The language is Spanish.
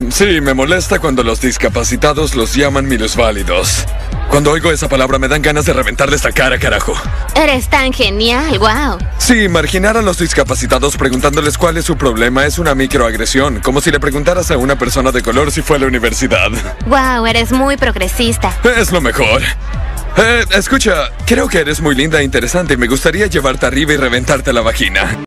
Sí, me molesta cuando los discapacitados los llaman minusválidos. Cuando oigo esa palabra me dan ganas de reventarles la cara, carajo. Eres tan genial, wow. Sí, marginar a los discapacitados preguntándoles cuál es su problema es una microagresión, como si le preguntaras a una persona de color si fue a la universidad. Wow, eres muy progresista. Es lo mejor. Escucha, creo que eres muy linda e interesante y me gustaría llevarte arriba y reventarte la vagina.